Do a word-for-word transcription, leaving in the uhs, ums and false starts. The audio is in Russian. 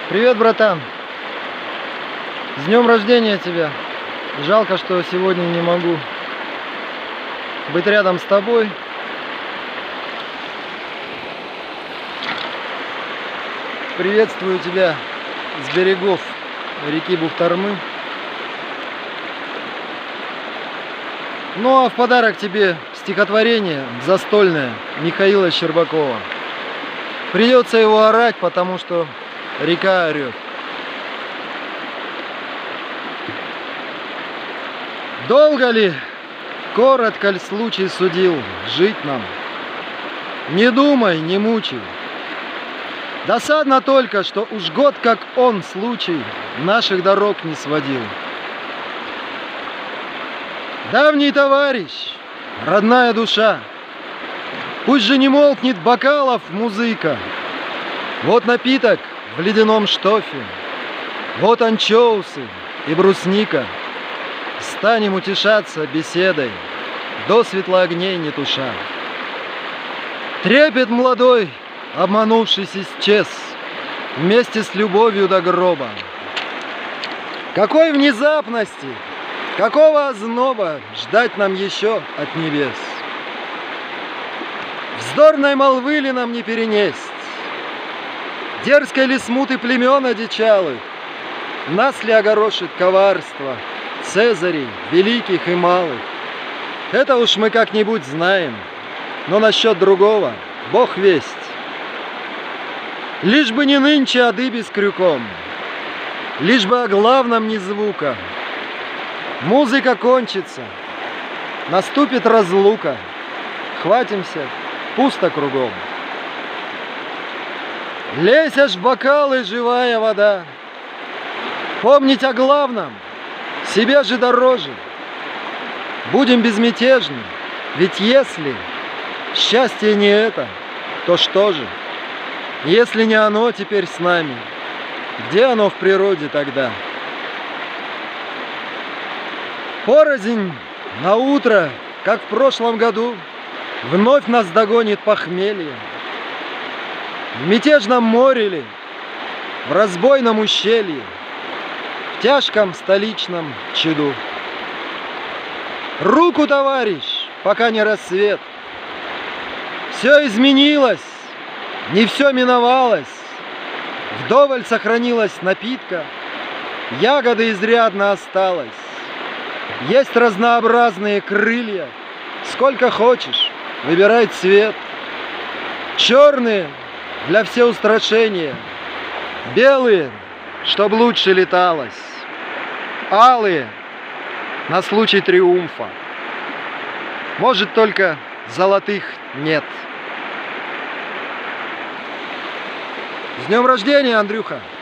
Привет, братан. С днем рождения тебя. Жалко, что сегодня не могу быть рядом с тобой. Приветствую тебя с берегов реки Бухтармы. Ну а в подарок тебе стихотворение застольное Михаила Щербакова. Придется его орать, потому что река орет. Долго ли, коротко ли случай судил жить нам? Не думай, не мучай. Досадно только, что уж год как он случай наших дорог не сводил. Давний товарищ, родная душа, пусть же не молкнет бокалов музыка. Вот напиток в ледяном штофе, вот анчоусы и брусника. Станем утешаться беседой, до светла огней не туша. Трепет молодой, обманувшись, исчез вместе с любовью до гроба. Какой внезапности, какого озноба ждать нам еще от небес? Вздорной молвы ли нам не перенесть? Дерзкой ли смуты племен одичалых? Нас ли огорошит коварство цезарей, великих и малых? Это уж мы как-нибудь знаем, но насчет другого Бог весть. Лишь бы не нынче ады с крюком, лишь бы о главном ни звука. Музыка кончится, наступит разлука, хватимся, пусто кругом. Лезь аж в бокалы, живая вода, помнить о главном, себе же дороже. Будем безмятежны, ведь если счастье не это, то что же? Если не оно теперь с нами, где оно в природе тогда? Порознь на утро, как в прошлом году, вновь нас догонит похмелье. В мятежном море ли, в разбойном ущелье, в тяжком столичном чаду. Руку, товарищ, пока не рассвет. Все изменилось, не все миновалось. Вдоволь сохранилась напитка, ягоды изрядно осталось. Есть разнообразные крылья, сколько хочешь, выбирай цвет. Черные для всеустрашения, белые, чтоб лучше леталось, алые на случай триумфа. Может, только золотых нет. С днем рождения, Андрюха!